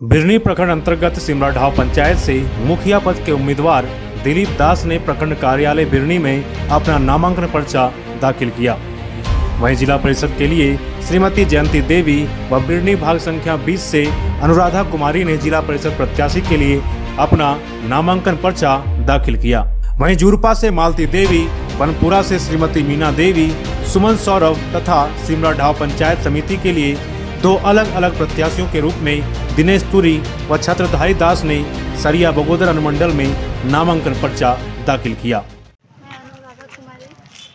बिरनी प्रखंड अंतर्गत सिमराढाव पंचायत से मुखिया पद के उम्मीदवार दिलीप दास ने प्रखंड कार्यालय बिरनी में अपना नामांकन पर्चा दाखिल किया। वहीं जिला परिषद के लिए श्रीमती जयंती देवी व बिरनी भाग संख्या 20 से अनुराधा कुमारी ने जिला परिषद प्रत्याशी के लिए अपना नामांकन पर्चा दाखिल किया। वहीं जुरपा से मालती देवी, बनपुरा से श्रीमती मीना देवी, सुमन सौरभ तथा सिमराढाव पंचायत समिति के लिए दो अलग अलग प्रत्याशियों के रूप में दिनेश तुरी व छत्रधारी दास ने सरिया बगोदर अनुमंडल में नामांकन पर्चा दाखिल किया। मैं अनुराधा कुमारी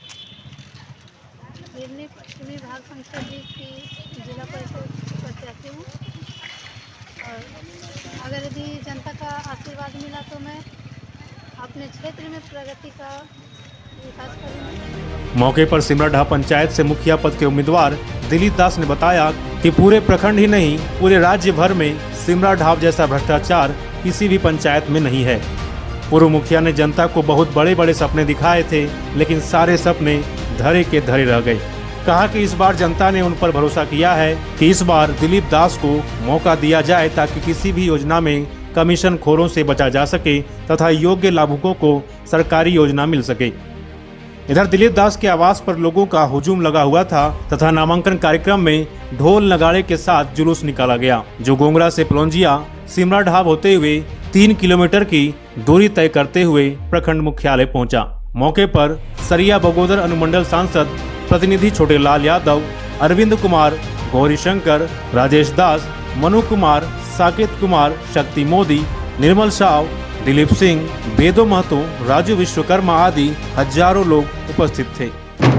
बिरनी भाग संख्या 20 की जिला परिषद प्रत्याशी हूँ और अगर यदि जनता का आशीर्वाद मिला तो मैं अपने क्षेत्र में प्रगति का विकास करूँगी। मौके पर सिमराढाव पंचायत से मुखिया पद के उम्मीदवार दिलीप दास ने बताया कि पूरे प्रखंड ही नहीं पूरे राज्य भर में सिमराढाव जैसा भ्रष्टाचार किसी भी पंचायत में नहीं है। पूर्व मुखिया ने जनता को बहुत बड़े बड़े सपने दिखाए थे, लेकिन सारे सपने धरे के धरे रह गए। कहा कि इस बार जनता ने उन पर भरोसा किया है कि इस बार दिलीप दास को मौका दिया जाए ताकि किसी भी योजना में कमीशन खोरों से बचा जा सके तथा योग्य लाभुकों को सरकारी योजना मिल सके। इधर दिलीप दास के आवास पर लोगों का हुजूम लगा हुआ था तथा नामांकन कार्यक्रम में ढोल नगाड़े के साथ जुलूस निकाला गया, जो गोंगरा से पलौंजिया सिमराढाव होते हुए 3 किलोमीटर की दूरी तय करते हुए प्रखंड मुख्यालय पहुंचा। मौके पर सरिया बगोदर अनुमंडल सांसद प्रतिनिधि छोटे लाल यादव, अरविंद कुमार, गौरी शंकर, राजेश दास, मनु कुमार, साकेत कुमार, शक्ति मोदी, निर्मल साव, दिलीप सिंह, बेदो महतो, राजू विश्वकर्मा आदि हजारों लोग उपस्थित थे।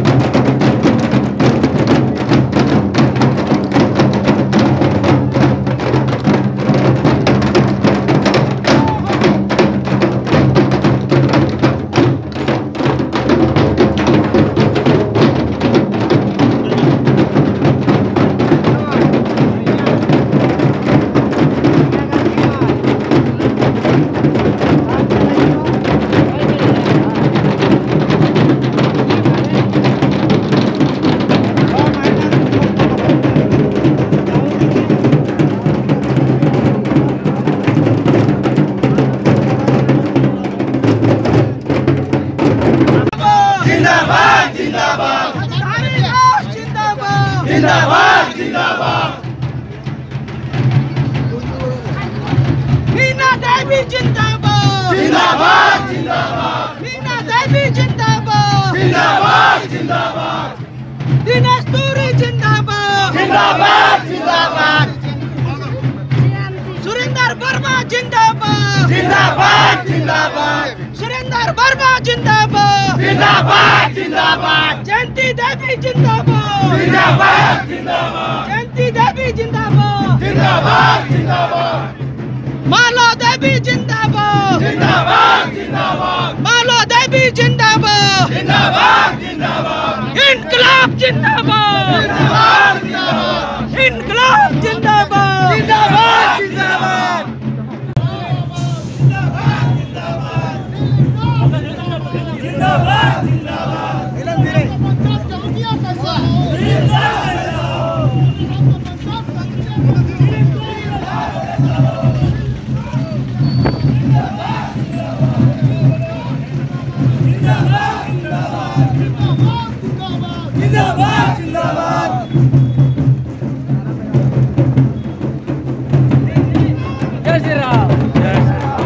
जिंदाबाद जिंदाबाद मीना देवी जिंदाबाद जिंदाबाद जिंदाबाद मीना देवी जिंदाबाद जिंदाबाद जिंदाबाद दिनेश तुरी जिंदाबाद जिंदाबाद जिंदाबाद सुरेंद्र वर्मा जिंदाबाद जिंदाबाद जिंदाबाद सुरेंद्र वर्मा जिंदाबाद जिंदाबाद जिंदाबाद जयंती देवी जिंदाबाद जिंदाबाद जिंदाबाद जयंती देवी जिंदाबाद जिंदाबाद जिंदाबाद माला देवी जिंदाबाद जिंदाबाद जिंदाबाद माला देवी जिंदाबाद जिंदाबाद जिंदाबाद इनकलाब जिंदाबाद जिंदाबाद जिंदाबाद इनकलाब जिंदाबाद जिंदाबाद जिंदाबाद जिंदाबाद जिंदाबाद जय श्री राम जय श्री राम।